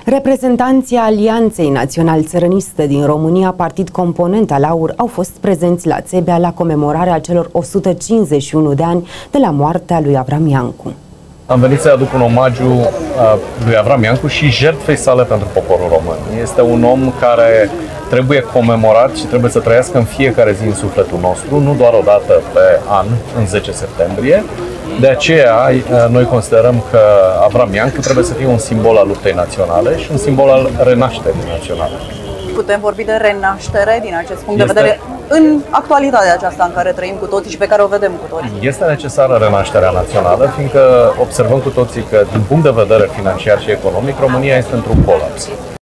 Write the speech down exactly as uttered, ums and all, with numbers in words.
Reprezentanții Alianței Național-Țărăniste din România, partid component al AUR, au fost prezenți la Țebea la comemorarea celor o sută cincizeci și unu de ani de la moartea lui Avram Iancu. Am venit să-i aduc un omagiu lui Avram Iancu și jertfei sale pentru poporul român. Este un om care trebuie comemorat și trebuie să trăiască în fiecare zi în sufletul nostru, nu doar o dată pe an, în zece septembrie. De aceea, noi considerăm că Avram Iancu trebuie să fie un simbol al luptei naționale și un simbol al renașterii naționale. Putem vorbi de renaștere din acest punct este... de vedere în actualitatea aceasta în care trăim cu toții și pe care o vedem cu toții? Este necesară renașterea națională, fiindcă observăm cu toții că, din punct de vedere financiar și economic, România este într-un colaps.